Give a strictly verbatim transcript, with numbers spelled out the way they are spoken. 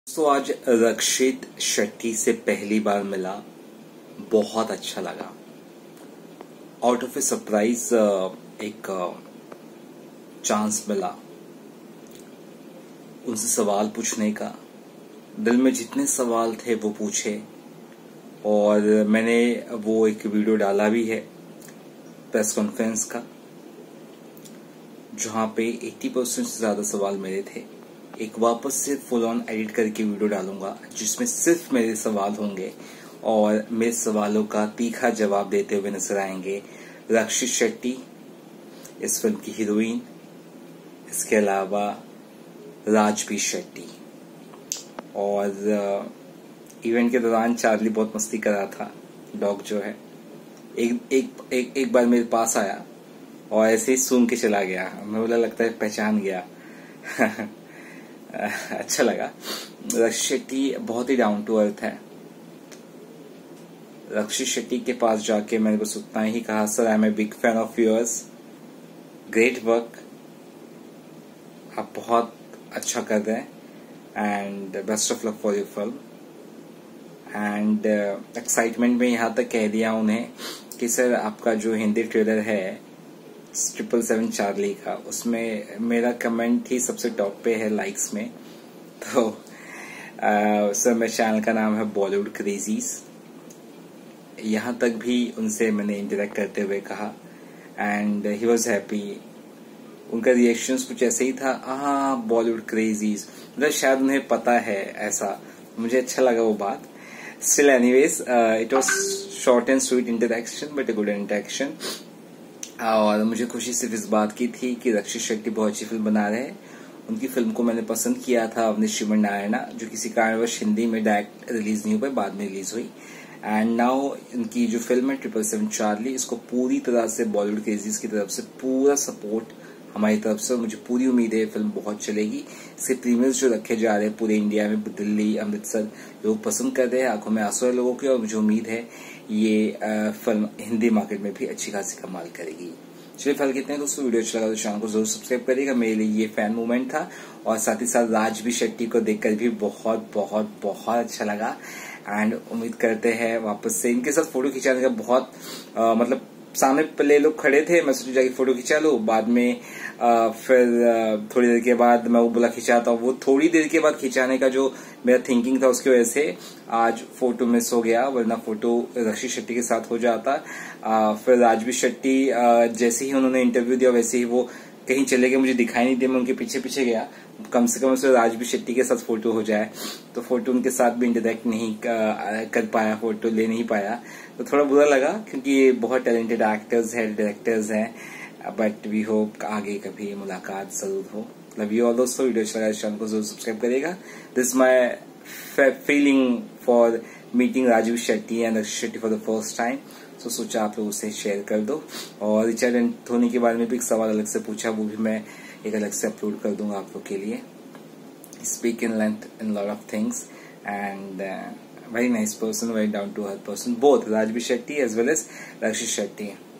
तो आज रक्षित शेट्टी से पहली बार मिला, बहुत अच्छा लगा। आउट ऑफ ए सरप्राइज एक चांस मिला उनसे सवाल पूछने का। दिल में जितने सवाल थे वो पूछे और मैंने वो एक वीडियो डाला भी है प्रेस कॉन्फ्रेंस का, जहां पे अस्सी परसेंट से ज्यादा सवाल मेरे थे। एक वापस से फुल ऑन एडिट करके वीडियो डालूंगा जिसमें सिर्फ मेरे सवाल होंगे और मेरे सवालों का तीखा जवाब देते हुए नजर आएंगे रक्षित शेट्टी, इस फिल्म की हीरोइन, इसके अलावा राजबी शेट्टी। और इवेंट के दौरान चार्ली बहुत मस्ती कर रहा था, डॉग जो है। एक एक एक, एक बार मेरे पास आया और ऐसे ही सूंघ के चला गया। मैं बोला लगता है पहचान गया। अच्छा लगा। रक्षित शेट्टी बहुत ही डाउन टू अर्थ है। रक्षित शेट्टी के पास जाके मैंने बस उतना ही कहा, sir I am a big fan of yours, great work, आप बहुत अच्छा कर रहे हैं and best of luck for your film. And excitement में यहाँ तक कह दिया उन्हें कि सर आपका जो हिंदी ट्रेलर है ट्रिपल सेवन चार्ली का, उसमें मेरा कमेंट ही सबसे टॉप पे है लाइक्स में। तो आ, सर मेरे चैनल का नाम है बॉलीवुड क्रेजीज। यहाँ तक भी उनसे मैंने इंटरेक्ट करते हुए कहा एंड ही वॉज हैप्पी। उनका रिएक्शंस कुछ ऐसे ही था, हाँ बॉलीवुड क्रेजीज, मतलब शायद उन्हें पता है ऐसा। मुझे अच्छा लगा वो बात। Still anyways it was short and sweet interaction but a good interaction. और मुझे खुशी सिर्फ इस बात की थी कि रक्षित शेट्टी बहुत अच्छी फिल्म बना रहे हैं। उनकी फिल्म को मैंने पसंद किया था, अपने श्रीमन नारायणा, जो किसी कारणवश हिंदी में डायरेक्ट रिलीज नहीं हो पाई, बाद में रिलीज हुई। एंड नाउ इनकी जो फिल्म है ट्रिपल सेवन चार्ली, इसको पूरी तरह से बॉलीवुड क्रेजीज की तरफ से पूरा सपोर्ट हमारी तरफ से। मुझे पूरी उम्मीद है फिल्म बहुत चलेगी। इसके प्रीमियर्स जो रखे जा रहे हैं पूरे इंडिया में, दिल्ली, अमृतसर, लोग पसंद कर रहे हैं, आंखों में आंसू है लोगों की। और मुझे उम्मीद है ये फिल्म हिंदी मार्केट में भी अच्छी खासी कमाल करेगी। चलिए फिलहाल कितने दोस्तों, वीडियो अच्छा लगा तो चैनल को जरूर सब्सक्राइब करिएगा। मेरे लिए ये फैन मूवमेंट था और साथ ही साथ राजबी शेट्टी को देखकर भी बहुत बहुत बहुत अच्छा लगा। एंड उम्मीद करते हैं वापस से इनके साथ फोटो खिंचाने का बहुत आ, मतलब सामने पहले लोग खड़े थे, मैं सोचा जाके फोटो खिंचा लूं। बाद में आ, फिर आ, थोड़ी देर के बाद मैं वो बोला खिंचाता हूँ। वो थोड़ी देर के बाद खिंचाने का जो मेरा थिंकिंग था उसकी वजह से आज फोटो मिस हो गया, वरना फोटो रक्षित शेट्टी के साथ हो जाता। आ, फिर राजबी शेट्टी जैसे ही उन्होंने इंटरव्यू दिया वैसे ही वो कहीं चले गए, मुझे दिखाई नहीं दिया। मैं उनके पीछे पीछे गया, कम से कम उसमें राजबी शेट्टी के साथ फोटो हो जाए। तो फोटो उनके साथ भी इंटरेक्ट नहीं कर पाया, फोटो ले नहीं पाया, तो थोड़ा बुरा लगा क्योंकि ये बहुत टैलेंटेड एक्टर्स हैं, डायरेक्टर्स हैं। बट वी होप आगे कभी मुलाकात जरूर हो। लव यू ऑल दोस्तों। वीडियो अच्छा लगा चैनल को जरूर सब्सक्राइब करिएगा। This my feeling for meeting Raj B Shetty and Rakshit Shetty for the first time. तो सोचा आप लोग उसे शेयर कर दो। और रिचर्ड एंथोनी के बारे में भी एक सवाल अलग से पूछा, वो भी मैं एक अलग से अपलोड कर दूंगा आप लोग के लिए। Speak in length in lot of things and very nice person, very down to earth person, both Raj B Shetty as well as Rakshit Shetty.